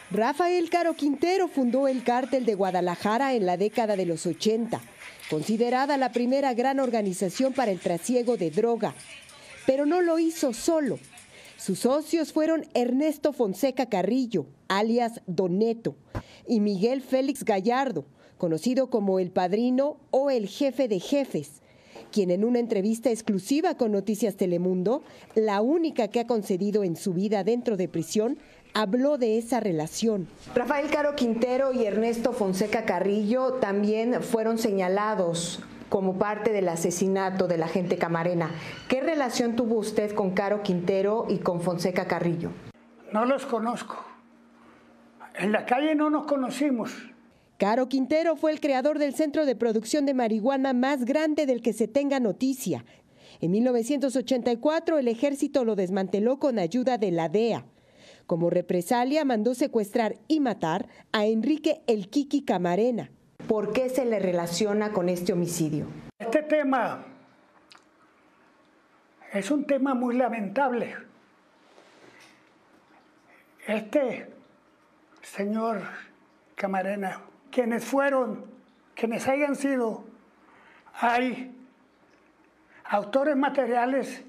Rafael Caro Quintero fundó el Cártel de Guadalajara en la década de los 80, considerada la primera gran organización para el trasiego de droga. Pero no lo hizo solo. Sus socios fueron Ernesto Fonseca Carrillo, alias Don Neto, y Miguel Félix Gallardo, conocido como el Padrino o el Jefe de Jefes, quien en una entrevista exclusiva con Noticias Telemundo, la única que ha concedido en su vida dentro de prisión, habló de esa relación. Rafael Caro Quintero y Ernesto Fonseca Carrillo también fueron señalados como parte del asesinato del agente Camarena. ¿Qué relación tuvo usted con Caro Quintero y con Fonseca Carrillo? No los conozco. En la calle no nos conocimos. Caro Quintero fue el creador del centro de producción de marihuana más grande del que se tenga noticia. En 1984 el ejército lo desmanteló con ayuda de la DEA. Como represalia mandó secuestrar y matar a Enrique El Kiki Camarena. ¿Por qué se le relaciona con este homicidio? Este tema es un tema muy lamentable. Este señor Camarena, quienes hayan sido, hay autores materiales,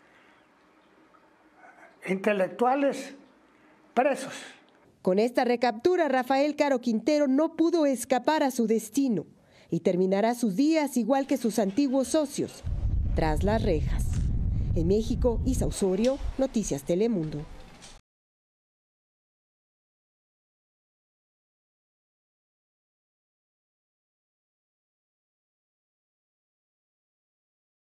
intelectuales, presos. Con esta recaptura, Rafael Caro Quintero no pudo escapar a su destino y terminará sus días igual que sus antiguos socios, tras las rejas. En México, Isa Osorio, Noticias Telemundo.